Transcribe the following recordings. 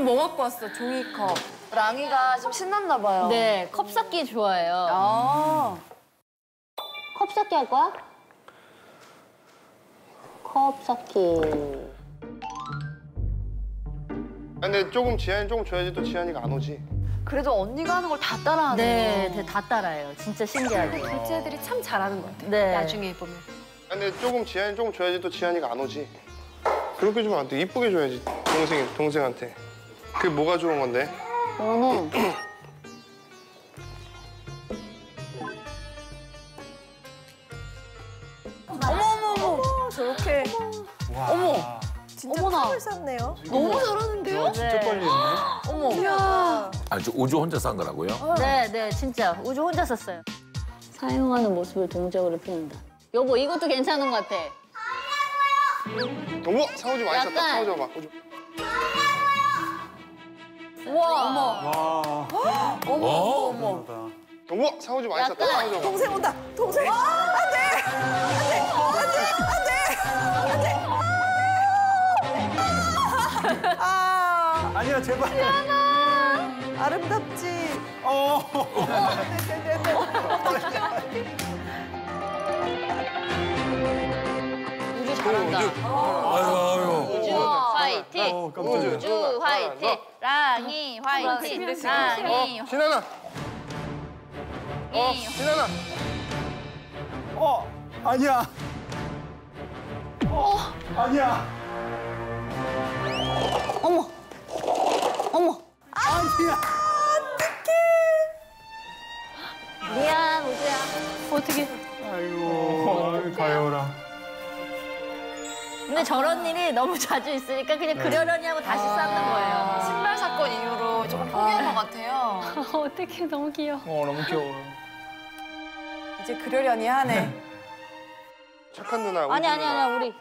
뭐 갖고 왔어? 종이컵. 랑이가 좀 신났나 봐요. 네, 컵 쌓기 좋아해요. 아. 컵 쌓기 할 거야? 컵 쌓기. 근데 조금 지한이 조금 줘야지 또 지한이가 안 오지. 그래도 언니가 하는 걸 다 따라하네요. 네, 다 따라해요. 진짜 신기하게. 둘째 애들이 참 잘하는 것 같아. 네. 나중에 보면. 근데 조금 지한이 조금 줘야지 또 지한이가 안 오지. 그렇게 주면 안 돼. 이쁘게 줘야지 동생한테. 그게 뭐가 좋은 건데? 이거는 어머, 저렇게. 어머. 진짜 어머나. 컵을 샀네요. 너무 잘하는데요? 진짜 빨리 했네. 어머. 이야. 저 우주 혼자 산 거라고요? 네, 진짜 우주 혼자 썼어요. 사용하는 모습을 동작으로 표현한다. 여보, 이것도 괜찮은 것 같아. 어머, 사오지 많이 샀다. 약간- 사오지 마. 우와. 어머, 사오지 많이 샀다. 사오지 마. 동생 온다. 동생. 안 돼. 아니야, 제발. 아름답지. 우주 잘한다. 아유. 우주 화이팅. 깜짝이야. 우주 화이팅. 랑이 화이팅. 랑이 신하나. 신하나. 아니야. 아니야. 어머. 아니야. 미안, 우주야. 어떻게? 아이고, 가요라. 근데 저런 일이 너무 자주 있으니까 그냥 그러려니 하고 다시 쌓는 거예요. 신발 사건 이후로 조금 포기한 것 같아요. 어떡해, 너무 귀여워. 너무 귀여워. 이제 그러려니 하네. 착한 누나. 우주 아니야, 누나. 우리.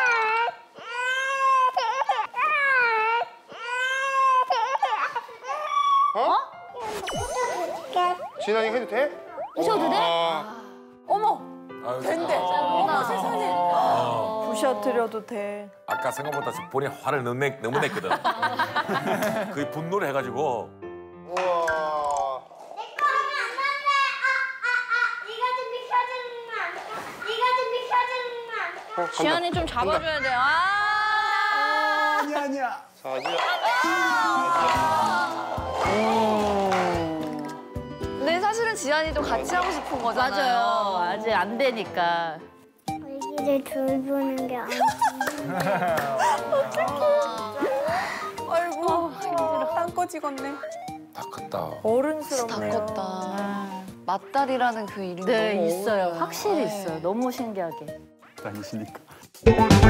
진한이 해도 돼? 부셔도 돼? 어머. 된대. 어머 세상에. 부셔드려도 돼. 아까 생각보다 본인 화를 너무 냈거든. 그 분노를 해가지고. 우와. 이거 좀 비켜주면 안 돼? 이거 좀 비켜주면 안 돼? 지안이 좀 잡아줘야 돼요. 아니야. 사지야. 근데 사실은 지안이도 같이 하고 싶은 거잖아요. 맞아요. 아직 안 되니까. 애기를 돌보는 게 아니야. 아이고 힘들어. 땅 찍었네. 다 컸다. 어른스럽네요. 다 컸다. 맞다리라는 그 이름이 네, 너무 있어요. 어울려요. 확실히 네. 있어요. 너무 신기하게. 다니시니까.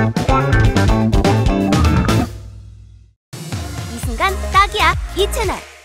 이 순간 딱이야. 이 채널.